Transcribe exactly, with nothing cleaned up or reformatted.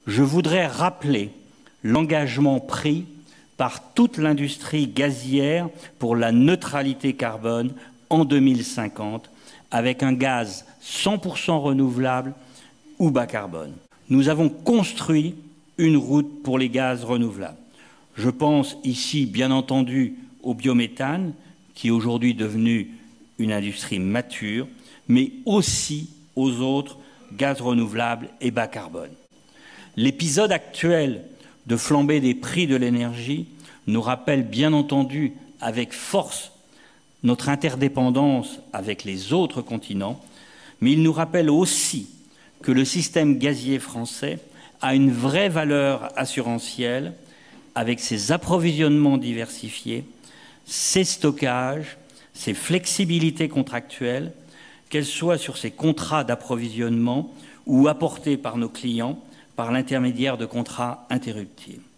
Je voudrais rappeler l'engagement pris par toute l'industrie gazière pour la neutralité carbone en deux mille cinquante, avec un gaz cent pour cent renouvelable ou bas carbone. Nous avons construit une route pour les gaz renouvelables. Je pense ici, bien entendu, au biométhane, qui est aujourd'hui devenu une industrie mature, mais aussi aux autres gaz renouvelables et bas carbone. L'épisode actuel de flambée des prix de l'énergie nous rappelle bien entendu avec force notre interdépendance avec les autres continents, mais il nous rappelle aussi que le système gazier français a une vraie valeur assurantielle avec ses approvisionnements diversifiés, ses stockages, ses flexibilités contractuelles, qu'elles soient sur ces contrats d'approvisionnement ou apportées par nos clients par l'intermédiaire de contrats interruptibles.